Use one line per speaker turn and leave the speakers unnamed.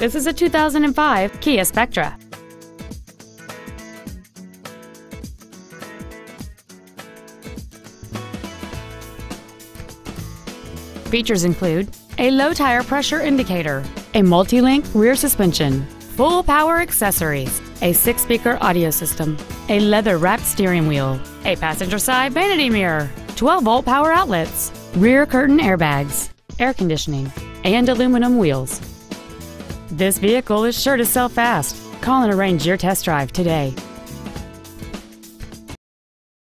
This is a 2005 Kia Spectra. Features include a low tire pressure indicator, a multi-link rear suspension, full power accessories, a 6-speaker audio system, a leather-wrapped steering wheel, a passenger side vanity mirror, 12-volt power outlets, rear curtain airbags, air conditioning, and aluminum wheels. This vehicle is sure to sell fast. Call and arrange your test drive today.